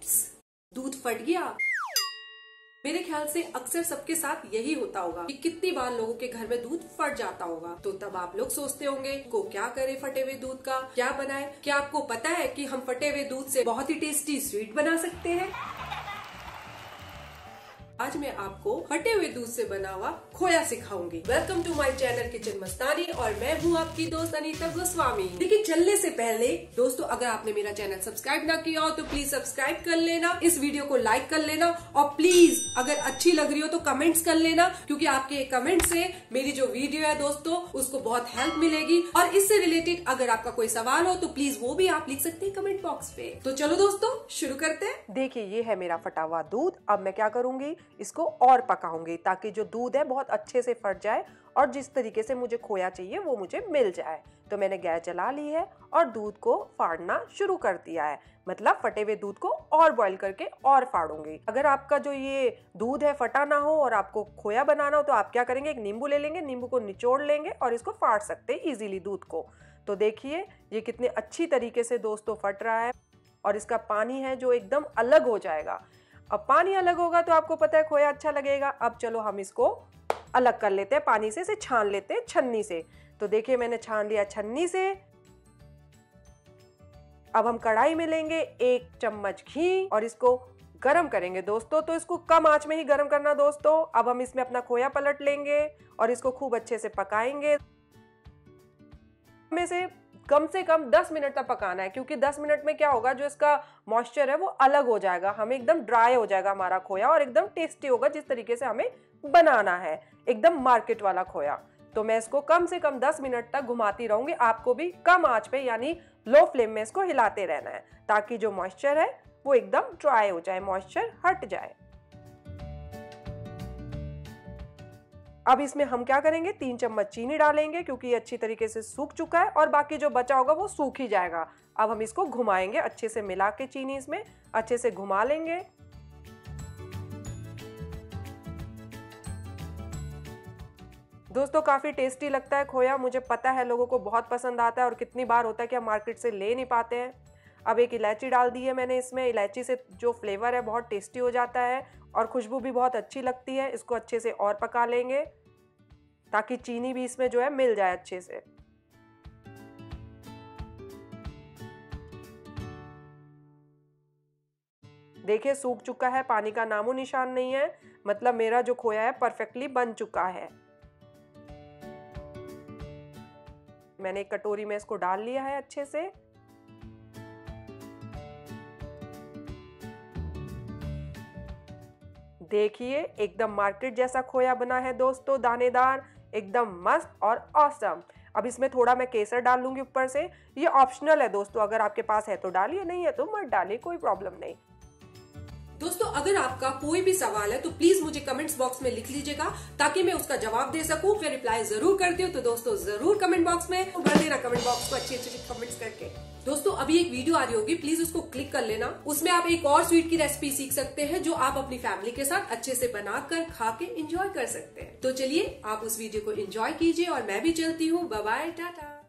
उप्स, दूध फट गया। मेरे ख्याल से अक्सर सबके साथ यही होता होगा कि कितनी बार लोगों के घर में दूध फट जाता होगा। तो तब आप लोग सोचते होंगे को क्या करे फटे हुए दूध का, क्या बनाए। क्या आपको पता है कि हम फटे हुए दूध से बहुत ही टेस्टी स्वीट बना सकते हैं। आज मैं आपको फटे हुए दूध से बना हुआ खोया सिखाऊंगी। Welcome to my channel kitchen Mastani और मैं हूँ आपकी दोस्त अनीता गोस्वामी। लेकिन चलने से पहले दोस्तों, अगर आपने मेरा चैनल सब्सक्राइब ना किया हो तो प्लीज सब्सक्राइब कर लेना, इस वीडियो को लाइक कर लेना और प्लीज अगर अच्छी लग रही हो तो कमेंट्स कर लेना, क्योंकि आपके कमेंट से मेरी जो वीडियो है दोस्तों उसको बहुत हेल्प मिलेगी। और इससे रिलेटेड अगर आपका कोई सवाल हो तो प्लीज वो भी आप लिख सकते हैं कमेंट बॉक्स पे। तो चलो दोस्तों शुरू करते हैं। देखिए ये है मेरा फटा हुआ दूध। अब मैं क्या करूंगी, इसको और पकाऊंगी ताकि जो दूध है बहुत अच्छे से फट जाए और जिस तरीके से मुझे खोया चाहिए वो मुझे मिल जाए। तो मैंने गैस जला ली है और दूध को फाड़ना शुरू कर दिया है, मतलब फटे हुए दूध को और बॉईल करके और फाड़ूंगी। अगर आपका जो ये दूध है फटा ना हो और आपको खोया बनाना हो तो आप क्या करेंगे, एक नींबू ले लेंगे, नींबू को निचोड़ लेंगे और इसको फाड़ सकते हैं इजीली दूध को। तो देखिए ये कितने अच्छी तरीके से दोस्तों फट रहा है और इसका पानी है जो एकदम अलग हो जाएगा। अब पानी अलग होगा तो आपको पता है खोया अच्छा लगेगा। अब चलो हम इसको अलग कर लेते हैं पानी से, छान लेते हैं छन्नी से। तो देखिए मैंने छान लिया छन्नी से। अब हम कढ़ाई में लेंगे 1 चम्मच घी और इसको गरम करेंगे दोस्तों। तो इसको कम आंच में ही गरम करना दोस्तों। अब हम इसमें अपना खोया पलट लेंगे और इसको खूब अच्छे से पकाएंगे। में से कम 10 मिनट तक पकाना है, क्योंकि 10 मिनट में क्या होगा, जो इसका मॉइस्चर है वो अलग हो जाएगा, हमें एकदम ड्राई हो जाएगा हमारा खोया और एकदम टेस्टी होगा जिस तरीके से हमें बनाना है, एकदम मार्केट वाला खोया। तो मैं इसको कम से कम 10 मिनट तक घुमाती रहूंगी। आपको भी कम आंच पे यानी लो फ्लेम में इसको हिलाते रहना है ताकि जो मॉइस्चर है वो एकदम ड्राई हो जाए, मॉइस्चर हट जाए। अब इसमें हम क्या करेंगे, 3 चम्मच चीनी डालेंगे क्योंकि ये अच्छी तरीके से सूख चुका है और बाकी जो बचा होगा वो सूख ही जाएगा। अब हम इसको घुमाएंगे अच्छे से, मिला के चीनी इसमें अच्छे से घुमा लेंगे। दोस्तों काफी टेस्टी लगता है खोया, मुझे पता है लोगों को बहुत पसंद आता है और कितनी बार होता है कि हम मार्केट से ले नहीं पाते हैं। अब एक इलायची डाल दी है मैंने इसमें। इलायची से जो फ्लेवर है बहुत टेस्टी हो जाता है और खुशबू भी बहुत अच्छी लगती है। इसको अच्छे से और पका लेंगे ताकि चीनी भी इसमें जो है मिल जाए अच्छे से। देखिए सूख चुका है, पानी का नामो निशान नहीं है, मतलब मेरा जो खोया है परफेक्टली बन चुका है। मैंने एक कटोरी में इसको डाल लिया है अच्छे से। देखिए एकदम मार्केट जैसा खोया बना है दोस्तों, दानेदार, एकदम मस्त और ऑसम। अब इसमें थोड़ा मैं केसर डाल लूंगी ऊपर से। ये ऑप्शनल है दोस्तों, अगर आपके पास है तो डालिए, नहीं है तो मत डालिए, कोई प्रॉब्लम नहीं। दोस्तों अगर आपका कोई भी सवाल है तो प्लीज मुझे कमेंट्स बॉक्स में लिख लीजिएगा ताकि मैं उसका जवाब दे सकूं। मैं रिप्लाई जरूर करती हूँ, तो दोस्तों जरूर कमेंट बॉक्स में भर देना, कमेंट बॉक्स को अच्छे अच्छे कमेंट्स करके। दोस्तों अभी एक वीडियो आ रही होगी, प्लीज उसको क्लिक कर लेना। उसमें आप एक और स्वीट की रेसिपी सीख सकते हैं जो आप अपनी फैमिली के साथ अच्छे से बनाकर खा के एंजॉय कर सकते हैं। तो चलिए आप उस वीडियो को एंजॉय कीजिए और मैं भी चलती हूँ। Bye bye, Tata.